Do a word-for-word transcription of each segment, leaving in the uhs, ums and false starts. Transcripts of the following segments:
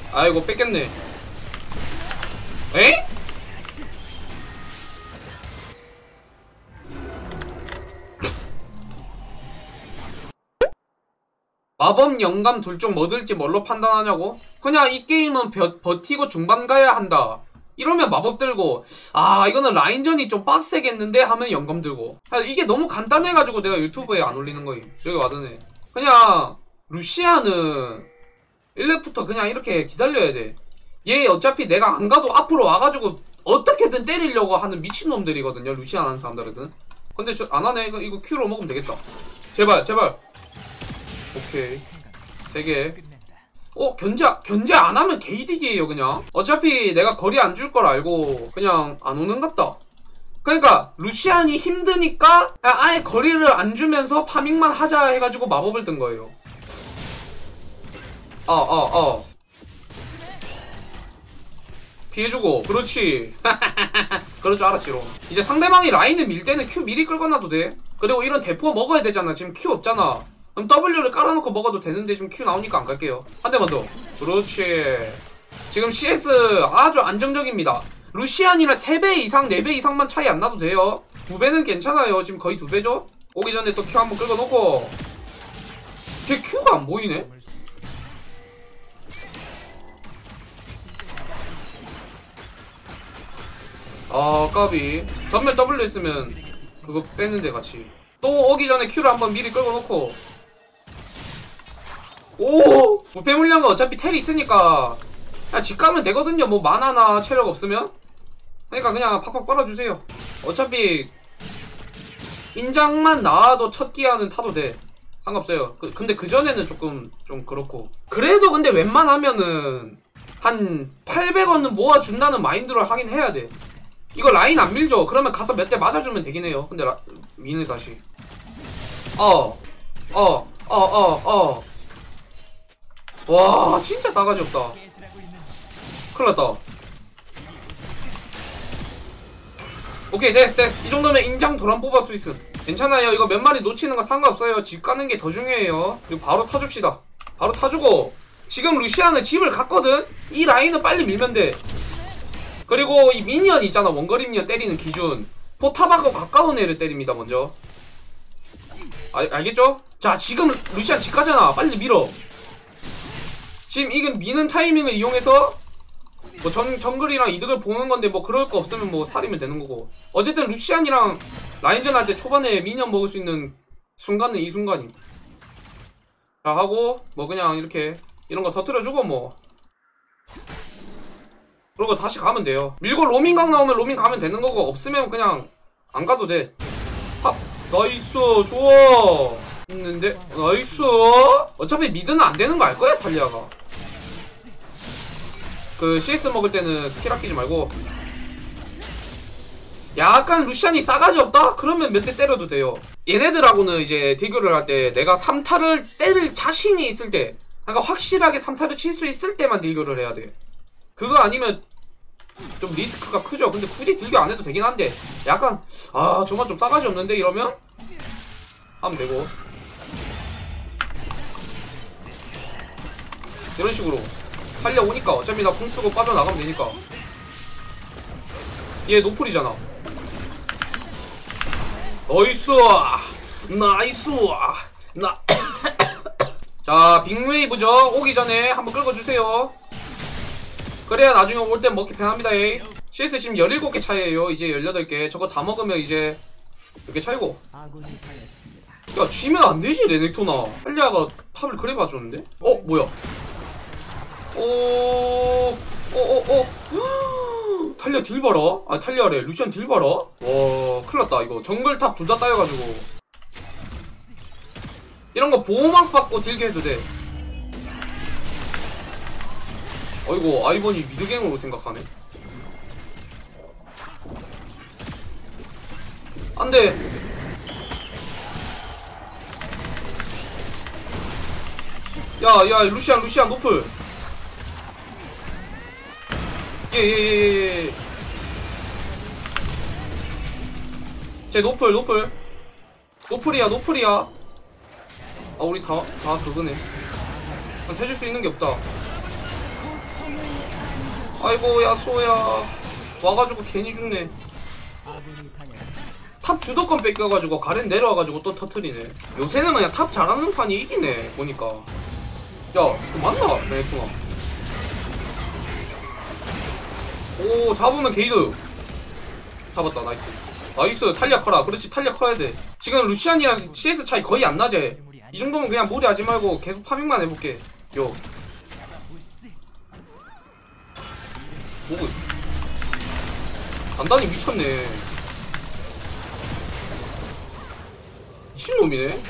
아이고 뺏겼네. 에이? 마법 영감 둘 중 뭐 들지 뭘로 판단하냐고? 그냥 이 게임은 버, 버티고 중반 가야 한다 이러면 마법 들고, 아 이거는 라인전이 좀 빡세겠는데 하면 영감 들고. 이게 너무 간단해가지고 내가 유튜브에 안 올리는 거임. 여기 와드네. 그냥 루시아는 일 렙부터 그냥 이렇게 기다려야 돼. 얘 어차피 내가 안 가도 앞으로 와가지고 어떻게든 때리려고 하는 미친놈들이거든요, 루시안 하는 사람들은. 근데 저 안 하네. 이거, 이거 Q로 먹으면 되겠다. 제발 제발. 오케이 세 개. 어? 견제 견제 안 하면 개이득이에요 그냥. 어차피 내가 거리 안 줄 걸 알고 그냥 안 오는 같다. 그러니까 루시안이 힘드니까 아예 거리를 안 주면서 파밍만 하자 해가지고 마법을 뜬 거예요. 어 어 어 피해주고. 그렇지. 그럴 줄 알았지롱. 이제 상대방이 라인을 밀 때는 Q 미리 끌거나도 돼. 그리고 이런 대포 먹어야 되잖아. 지금 Q 없잖아. 그럼 W를 깔아놓고 먹어도 되는데 지금 Q 나오니까 안 갈게요. 한 대만 더. 그렇지. 지금 씨에스 아주 안정적입니다. 루시안이랑 세 배 이상 네 배 이상만 차이 안 나도 돼요. 두 배는 괜찮아요. 지금 거의 두 배죠. 오기 전에 또 Q 한번 끌어놓고. 제 Q가 안 보이네. 아 까비. 전면 W 있으면 그거 뺐는데 같이. 또 오기 전에 Q를 한번 미리 끌고 놓고. 오! 부패 물량은 어차피 텔이 있으니까 그냥 집 가면 되거든요. 뭐 만화나 체력 없으면. 그러니까 그냥 팍팍 빨아주세요. 어차피 인장만 나와도 첫 기아는 타도 돼. 상관없어요. 그, 근데 그전에는 조금 좀 그렇고. 그래도 근데 웬만하면은 한 팔백 원은 모아준다는 마인드로 하긴 해야 돼. 이거 라인 안 밀죠? 그러면 가서 몇 대 맞아주면 되긴 해요. 근데 라, 미네 다시. 어, 어, 어, 어, 어. 와, 진짜 싸가지 없다. 큰일 났다. 오케이, 됐어, 됐어. 이 정도면 인장 도란 뽑을 수 있음. 괜찮아요. 이거 몇 마리 놓치는 거 상관없어요. 집 가는 게 더 중요해요. 그리고 바로 타줍시다. 바로 타주고. 지금 루시아는 집을 갔거든? 이 라인은 빨리 밀면 돼. 그리고 이 미니언 있잖아. 원거리 미니언 때리는 기준. 포탑하고 가까운 애를 때립니다 먼저. 아, 알겠죠? 자, 지금 루시안 집 가잖아. 빨리 밀어. 지금 이건 미는 타이밍을 이용해서 뭐 정, 정글이랑 이득을 보는 건데 뭐 그럴 거 없으면 뭐 살이면 되는 거고. 어쨌든 루시안이랑 라인전 할 때 초반에 미니언 먹을 수 있는 순간은 이 순간임. 자, 하고 뭐 그냥 이렇게 이런 거 터트려주고 뭐. 그리고 다시 가면 돼요. 밀고 로밍각 나오면 로밍 가면 되는 거고, 없으면 그냥 안 가도 돼. 합! 나이스! 좋아! 있는데? 나이스! 어차피 미드는 안 되는 거 알 거야, 탈리아가. 그 씨에스 먹을 때는 스킬 아끼지 말고. 약간 루시안이 싸가지 없다? 그러면 몇 대 때려도 돼요. 얘네들하고는 이제 딜교를 할 때 내가 삼 타를 때릴 자신이 있을 때, 그러니까 확실하게 삼 타를 칠 수 있을 때만 딜교를 해야 돼. 그거 아니면 좀 리스크가 크죠. 근데 굳이 딜교 안 해도 되긴 한데, 약간 아 저만 좀 싸가지 없는데 이러면 하면 되고. 이런 식으로 살려오니까 어차피 나 궁 쓰고 빠져나가면 되니까. 얘 노플이잖아. 나이스! 나이스! 나 자, 빅웨이브죠. 오기 전에 한번 끌어주세요. 그래야 나중에 올 땐 먹기 편합니다. 에이. 씨에스 지금 열일곱 개 차이에요. 이제 열여덟 개. 저거 다 먹으면 이제 이렇게 차이고. 야, 쥐면 안 되지, 레넥토나. 탈리아가 탑을 그래 봐줬는데? 어, 뭐야? 오, 어, 어, 어. 탈리아 딜 봐라. 아, 탈리아래. 루시안 딜 봐라. 와, 큰일 났다. 이거 정글탑 둘 다 따여가지고. 이런 거 보호막 받고 딜게 해도 돼. 어이구, 아이번이 미드갱으로 생각하네. 안 돼. 야, 야, 루시안, 루시안, 노플. 예, 예, 예, 예. 쟤 노플, 노플. 노플이야, 노플이야. 아, 우리 다, 다 그거네. 해줄 수 있는 게 없다. 아이고 야쏘야 와가지고 괜히 죽네. 탑 주도권 뺏겨가지고 가렌 내려와가지고 또 터트리네. 요새는 그냥 탑 잘하는 판이 이기네 보니까. 야 그거 맞나? 레네토나. 오 잡으면 게이드. 잡았다. 나이스 나이스. 탈리아 커라. 그렇지 탈리아 커야 돼. 지금 루시안이랑 씨에스 차이 거의 안 나지. 이 정도면 그냥 무리하지 말고 계속 파밍만 해볼게. 요 뭐고 단단히 미쳤네. 미친놈이네.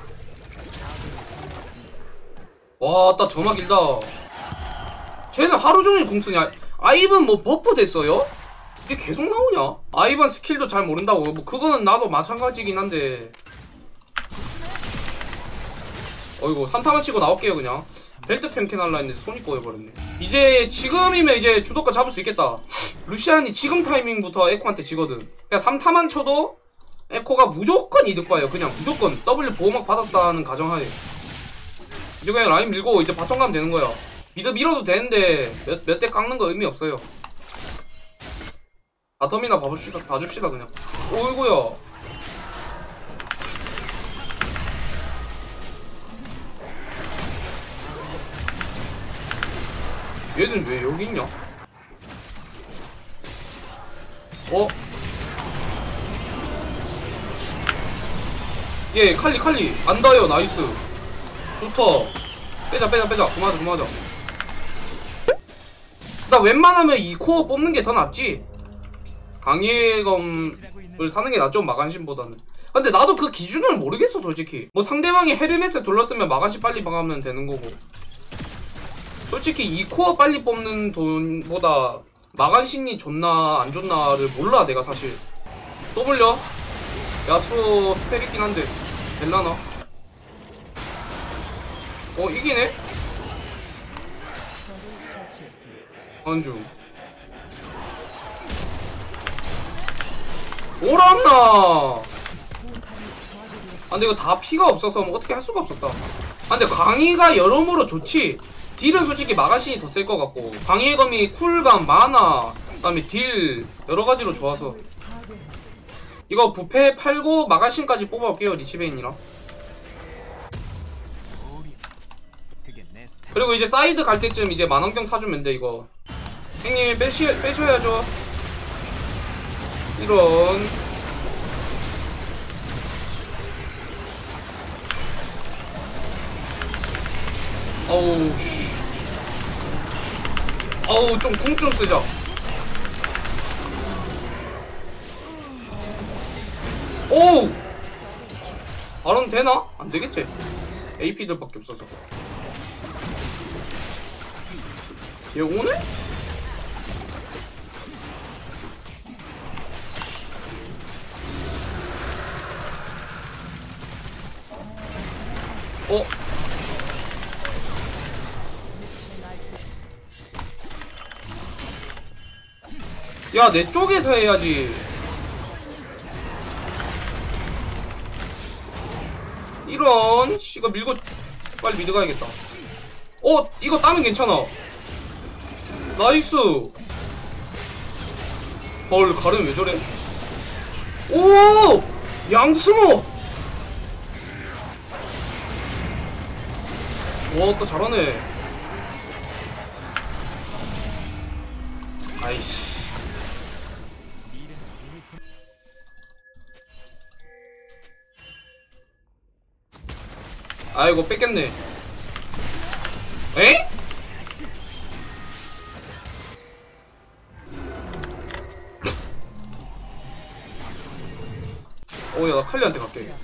와, 딱 점화 길다. 쟤는 하루종일 공쓰냐. 아이번 뭐 버프 됐어요? 이게 계속 나오냐? 아이번 스킬도 잘 모른다고. 뭐 그거는 나도 마찬가지긴 한데. 어이구 삼타만 치고 나올게요 그냥. 벨트 펜캔 할라 했는데 손이 꼬여버렸네. 이제 지금이면 이제 주도권 잡을 수 있겠다. 루시안이 지금 타이밍부터 에코한테 지거든. 그냥 삼타만 쳐도 에코가 무조건 이득 봐요. 그냥 무조건 W 보호막 받았다는 가정하에. 이제 그냥 라인 밀고 이제 바텀 가면 되는 거야. 미드 밀어도 되는데 몇, 몇 대 깎는 거 의미 없어요. 바텀이나 봐줍시다, 봐줍시다 그냥. 오이구야. 얘는 왜 여기 있냐? 어? 예, 칼리 칼리 안다요. 나이스 좋다. 빼자 빼자 빼자. 그만하자 그만하자. 나 웬만하면 이 코어 뽑는 게 더 낫지. 강예검을 사는 게 낫죠 마간신보다는. 근데 나도 그 기준을 모르겠어 솔직히. 뭐 상대방이 헤르메스 둘렀으면 마간신 빨리 박으면 되는 거고. 솔직히 이 코어 빨리 뽑는 돈보다 마간신이 좋나 안 좋나를 몰라 내가 사실. 또 물려? 야수 스펙 있긴 한데 될라나? 어 이기네? 안중 오란나. 아 근데 이거 다 피가 없어서 뭐 어떻게 할 수가 없었다. 아 근데 강의가 여러모로 좋지. 딜은 솔직히 마가신이 더 셀 것 같고 방해검이 쿨감, 마나, 그 다음에 딜 여러가지로 좋아서 이거 부패 팔고 마가신까지 뽑아올게요 리치베인이랑. 그리고 이제 사이드 갈 때쯤 이제 만원경 사주면 돼 이거. 형님 빼시, 빼셔야죠. 이런 어우 씨 어우 좀 궁 좀 쓰자. 오우 발언 되나? 안 되겠지? 에이피들밖에 없어서. 얘 오네? 어? 야, 내 쪽에서 해야지. 이런 이거 밀고 빨리 미드 가야겠다. 어? 이거 따면 괜찮아. 나이스. 헐 가른 왜 저래? 오! 양승호! 와, 또 잘하네. 아이씨. 아이고 뺏겼네. 에? 오야 나 칼리한테 갈게.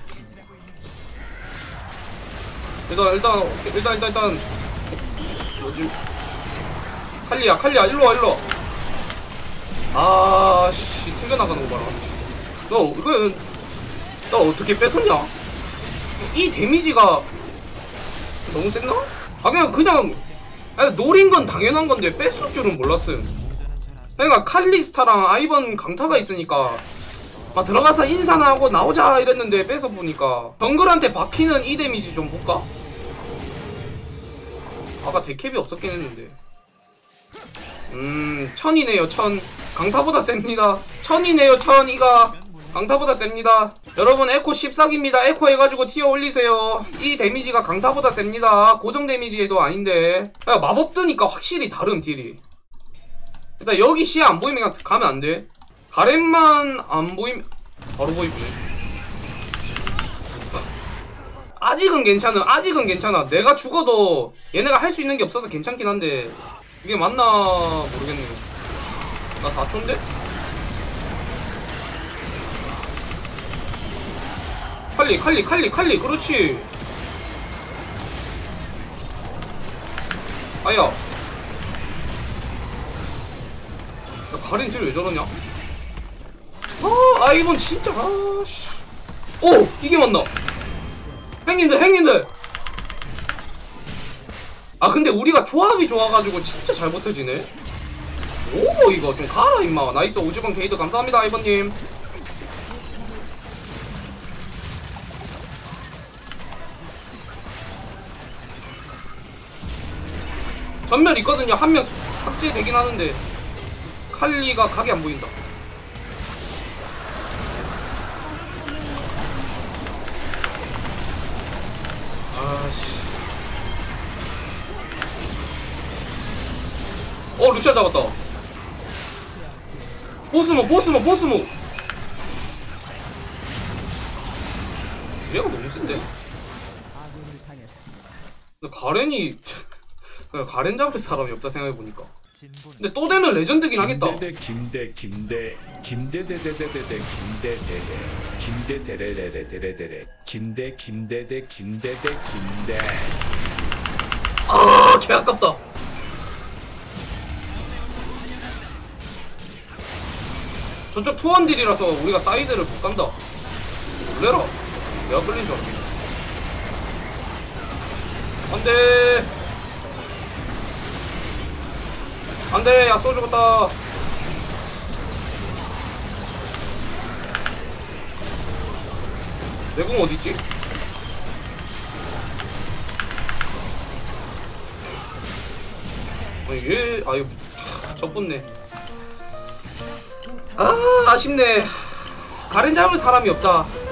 일단 일단 일단 일단 일단 뭐지? 칼리야 칼리야 일로와 일로와. 아씨 튕겨나가는 거 봐라. 너 이거 나 어떻게 뺏었냐? 이 데미지가 너무 셌나? 아 그냥 그냥 아니, 노린 건 당연한 건데 뺏을 줄은 몰랐음. 그러니까 칼리스타랑 아이번 강타가 있으니까 막 들어가서 인사나 하고 나오자 이랬는데 뺏어 보니까 정글한테 박히는 이 데미지 좀 볼까? 아까 데캡이 없었긴 했는데 음 천이네요. 천. 강타보다 셉니다. 천이네요. 천. 이가 강타보다 셉니다. 여러분 에코 십사기입니다. 에코 해가지고 티어 올리세요. 이 데미지가 강타보다 셉니다. 고정 데미지도 아닌데. 야, 마법 뜨니까 확실히 다름 딜이. 일단 여기 시야 안 보이면 그냥 가면 안 돼. 가렌만 안 보이면 바로 보이네. 아직은 괜찮아. 아직은 괜찮아. 내가 죽어도 얘네가 할 수 있는 게 없어서 괜찮긴 한데 이게 맞나 모르겠네. 나 사 초인데? 칼리 칼리 칼리 칼리 그렇지. 아야 야, 가렌 딜 왜 저러냐? 아 아이번 진짜 아씨. 오 이게 맞나? 행님들 행님들 아 근데 우리가 조합이 좋아가지고 진짜 잘 버텨지네. 오 이거 좀 가라 임마. 나이스 오십 원 게이드 감사합니다 아이번님. 전멸 있거든요. 한 명 삭제되긴 하는데 칼리가 각이 안 보인다. 아씨. 어 루시아 잡았다. 보스모 보스모 보스모. 얘가 너무 센데? 근데 가렌이 가렌 잡을 사람이 없다 생각해보니까. 근데 또 되면 레전드긴 하겠다. 김대 김대 김대대대대대대 김대대대 김대대대대대대대 김대 김대대 김대대 김대. 아 개 아깝다. 저쪽 투원딜이라서 우리가 사이드를 못 간다. 놀래라. 내가 끌린 줄 알았네. 안돼 안돼 야 쏘 죽었다. 내 궁 어디있지? 아니 얘 아유 젖붙네. 아 아쉽네. 가렌 잡을 사람이 없다.